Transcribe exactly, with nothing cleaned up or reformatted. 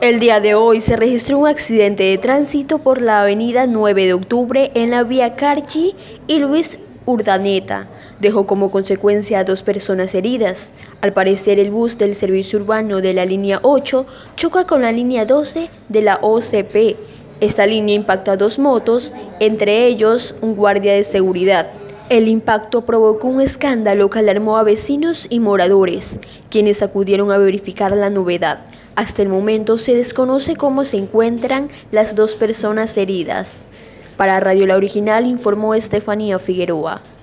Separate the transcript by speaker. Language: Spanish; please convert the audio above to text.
Speaker 1: El día de hoy se registró un accidente de tránsito por la avenida nueve de octubre en la vía Carchi y Luis Urdaneta. Dejó como consecuencia a dos personas heridas. Al parecer, el bus del servicio urbano de la línea ocho choca con la línea doce de la O C P. Esta línea impacta a dos motos, entre ellos un guardia de seguridad. El impacto provocó un escándalo que alarmó a vecinos y moradores, quienes acudieron a verificar la novedad. Hasta el momento se desconoce cómo se encuentran las dos personas heridas. Para Radio La Original informó Estefanía Figueroa.